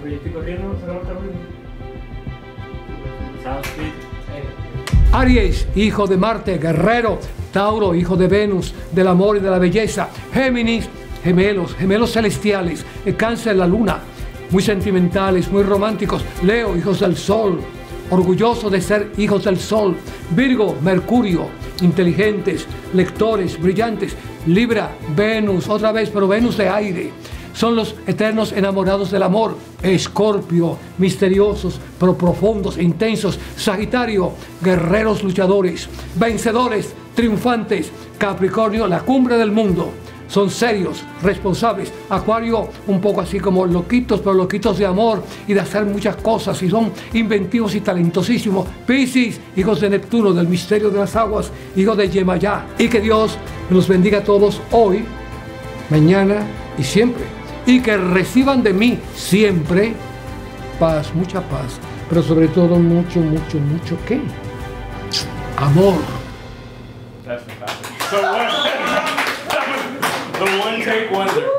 Oye, estoy corriendo, se acabó el camino. Aries, hijo de Marte, guerrero. Tauro, hijo de Venus, del amor y de la belleza. Géminis, gemelos celestiales. Cáncer, la luna, muy sentimentales, muy románticos. Leo, hijos del sol, orgullosos de ser hijos del sol. Virgo, Mercurio, inteligentes, lectores, brillantes. Libra, Venus, otra vez, pero Venus de aire. Son los eternos enamorados del amor. Escorpio, misteriosos, pero profundos e intensos. Sagitario, guerreros luchadores, vencedores, triunfantes. Capricornio, la cumbre del mundo. Son serios, responsables. Acuario, un poco así como loquitos, pero loquitos de amor y de hacer muchas cosas. Y son inventivos y talentosísimos. Piscis, hijos de Neptuno, del misterio de las aguas, hijos de Yemayá. Y que Dios los bendiga a todos hoy, mañana y siempre. Y que reciban de mí siempre paz, mucha paz, pero sobre todo mucho, ¿qué? Amor. That's fantastic. So the one take wonder.